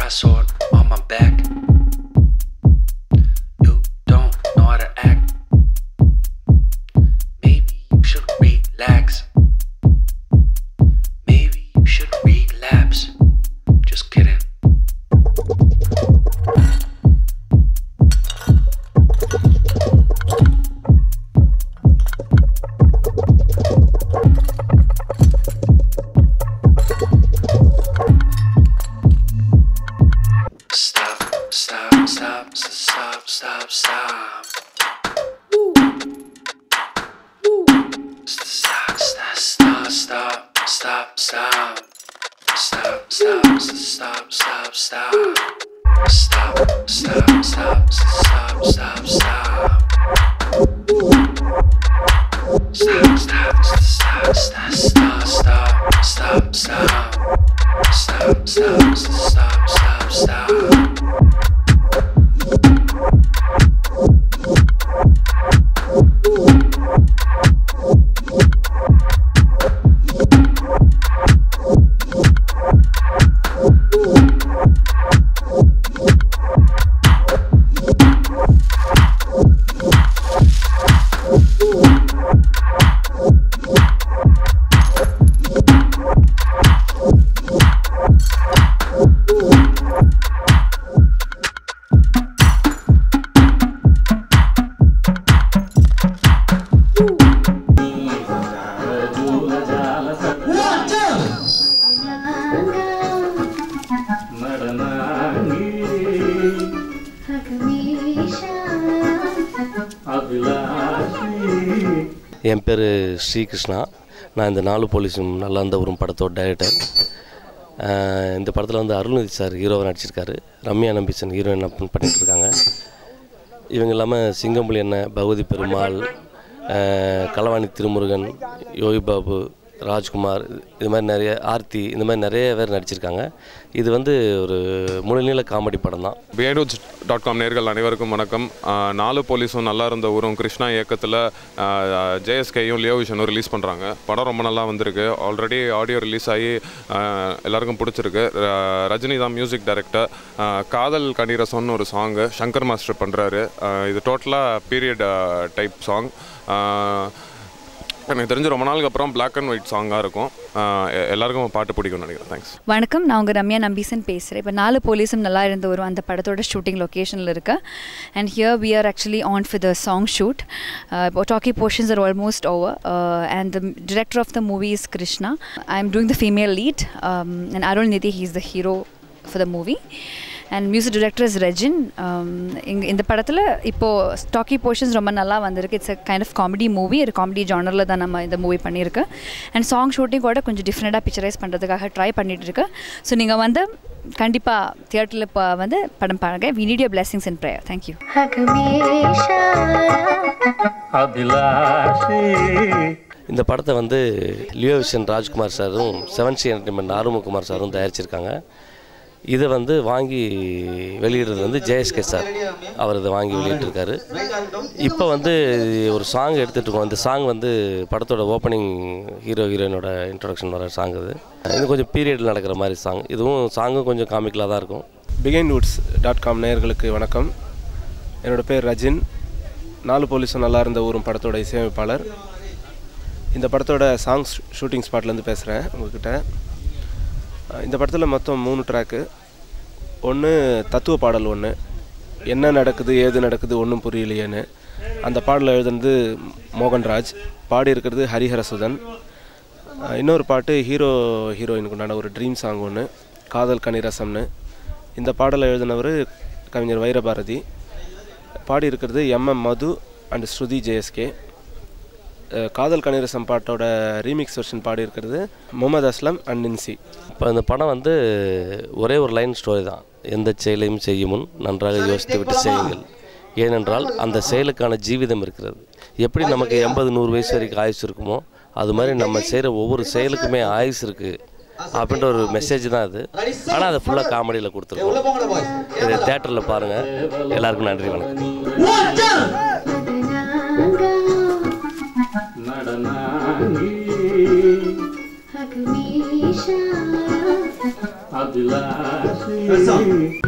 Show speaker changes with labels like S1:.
S1: cry sword on my back. You don't know how to act. Maybe you should relax. Maybe you should relapse. Just kidding.
S2: என் பேர் ஸ்ரீகிருஷ்ணா. நான் இந்த 4 போலீஸும் நல்லா இருந்த ஒரு படத்தோட டைரக்டர். இந்த படத்தில் வந்து அருள்நிதி சார் ஹீரோவை நடிச்சிருக்காரு. ரம்யா நம்பீசன் ஹீரோயின் பண்ணிகிட்டு இருக்காங்க. இவங்க இல்லாமல் சிங்கம்புலி அண்ணன், பகவதி பெருமாள், களவாணி திருமுருகன், யோகி பாபு, ராஜ்குமார், இது மாதிரி நிறைய ஆர்த்தி, இந்த மாதிரி நிறைய பேர் நடிச்சிருக்காங்க. இது வந்து ஒரு முழுநீள காமெடி படம் தான்.
S3: BehindWoods.com நேயர்கள் அனைவருக்கும் வணக்கம். 4 போலீஸும் நல்லா இருந்த ஊரும் கிருஷ்ணா இயக்கத்தில் JSKயும் லியோ விஷனும் ரிலீஸ் பண்ணுறாங்க. படம் ரொம்ப நல்லா வந்திருக்கு. ஆல்ரெடி ஆடியோ ரிலீஸ் ஆகி எல்லாருக்கும் பிடிச்சிருக்கு. ரஜினி தான் மியூசிக் டைரக்டர். காதல் கணிரசம்னு ஒரு சாங்கு சங்கர் மாஸ்டர் பண்ணுறாரு. இது டோட்டலாக பீரியட் டைப் சாங். எனக்கு தெரிஞ்சு ரொம்ப நாளுக்கு அப்புறம் பிளாக் அண்ட் ஒயிட் சாங்காக இருக்கும். எல்லாருக்கும் பாட்டு பிடிக்கும்னு நினைக்கிறேன். தேங்க்ஸ்.
S4: வணக்கம், நான் உங்கள் ரம்யா நம்பீசன் பேசுகிறேன். இப்போ 4 போலீஸும் நல்லா இருந்து வரும் அந்த படத்தோட ஷூட்டிங் லொக்கேஷனில் இருக்கு. And here we are actually on for the song shoot. Talkie portions are almost over and the director of the movie is Krishna. I am doing the female lead and Arulnithi, he is the hero for the movie. And music director is Rejin. இந்த படத்தில் இப்போது talkie portions ரொம்ப நல்லா வந்திருக்கு. It's a kind of comedy movie. ஒரு comedy ஜானரில் தான் நம்ம இந்த மூவி பண்ணியிருக்கு. அண்ட் சாங் ஷூட்டிங் கூட கொஞ்சம் டிஃப்ரெண்ட்டாக பிக்சரைஸ் பண்ணுறதுக்காக ட்ரை பண்ணிகிட்டு இருக்கு. ஸோ நீங்கள் வந்து கண்டிப்பாக தியேட்டரில் இப்போ வந்து படம் பாருங்க. We need your blessings and prayer. Thank you.
S2: இந்த படத்தை வந்து லியோ விஷன் ராஜ்குமார் சாரும் 7C என்டர்டைன்மெண்ட் ஆறுமுககுமார் சாரும் தயாரிச்சிருக்காங்க. இதை வந்து வாங்கி வெளியிடுறது வந்து JSK சார், அவர் இதை வாங்கி வெளியிட்டிருக்காரு. இப்போ வந்து ஒரு சாங் எடுத்துகிட்டு இருக்கோம். இந்த சாங் வந்து படத்தோட ஓப்பனிங் ஹீரோயினோட இன்ட்ரொடக்ஷன் வர சாங். இது கொஞ்சம் பீரியடில் நடக்கிற மாதிரி சாங். இதுவும் சாங்கும் கொஞ்சம் காமிக்கலாக தான் இருக்கும்.
S5: BehindWoods.com நேயர்களுக்கு வணக்கம். என்னோடய பேர் ரஜின். 4 போலீஸும் நல்லா இருந்த ஊரும் படத்தோட இசையமைப்பாளர். இந்த படத்தோட சாங்ஸ் ஷூட்டிங் ஸ்பாட்லேருந்து பேசுகிறேன் உங்கள்கிட்ட. இந்த படத்தில் மொத்தம் 3 ட்ராக்கு. ஒன்று தத்துவ பாடல், ஒன்று என்ன நடக்குது ஏது நடக்குது ஒன்றும் புரியலையேன்னு. அந்த பாடலை எழுதுனது மோகன்ராஜ், பாடியிருக்கிறது ஹரிஹரசுதன். இன்னொரு பாட்டு ஹீரோயினுக்கு உண்டான ஒரு ட்ரீம் சாங் ஒன்று, காதல் கணிரசம்னு. இந்த பாடலை எழுதினவர் கவிஞர் வைரபாரதி. பாடியிருக்கிறது MM Madhu and Shruti JSK. காதல் கணிரசம் பாட்டோட ரீமிக்ஸ் வெர்ஷன் பாடியிருக்கிறது முகமது அஸ்லம் அண்ட் நின்சி.
S2: இப்போ இந்த படம் வந்து ஒரே ஒரு லைன் ஸ்டோரி தான். எந்த செயலையும் செய்யும் முன் நன்றாக யோசித்து விட்டு செய்யுங்கள். ஏனென்றால் அந்த செயலுக்கான ஜீவிதம் இருக்கிறது. எப்படி நமக்கு 80-100 வயசு வரைக்கும் ஆயுசு இருக்குமோ அது மாதிரி நம்ம செய்கிற ஒவ்வொரு செயலுக்குமே ஆயுசு இருக்குது அப்படின்ற ஒரு மெசேஜ் தான் அது. ஆனால் அதை ஃபுல்லாக காமெடியில் கொடுத்துருக்கோம். இதை தேட்டரில் பாருங்கள். எல்லாருக்கும் நன்றி, வணக்கம்.
S6: Aglish